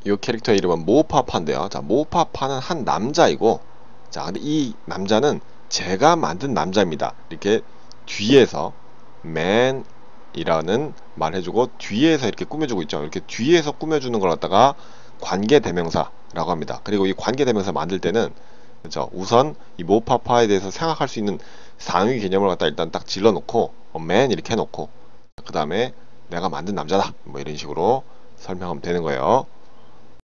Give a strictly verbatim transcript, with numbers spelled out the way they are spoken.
이 캐릭터의 이름은 모파파인데요. 자, 모파파는 한 남자이고, 자, 근데 이 남자는 제가 만든 남자입니다. 이렇게 뒤에서 man이라는 말 해주고 뒤에서 이렇게 꾸며주고 있죠. 이렇게 뒤에서 꾸며주는 걸 갖다가 관계대명사라고 합니다. 그리고 이 관계대명사 만들 때는 그렇죠. 우선 이 모파파에 대해서 생각할 수 있는 상위 개념을 갖다 일단 딱 질러놓고 어, man 이렇게 해놓고 그 다음에 내가 만든 남자다 뭐 이런 식으로 설명하면 되는 거예요.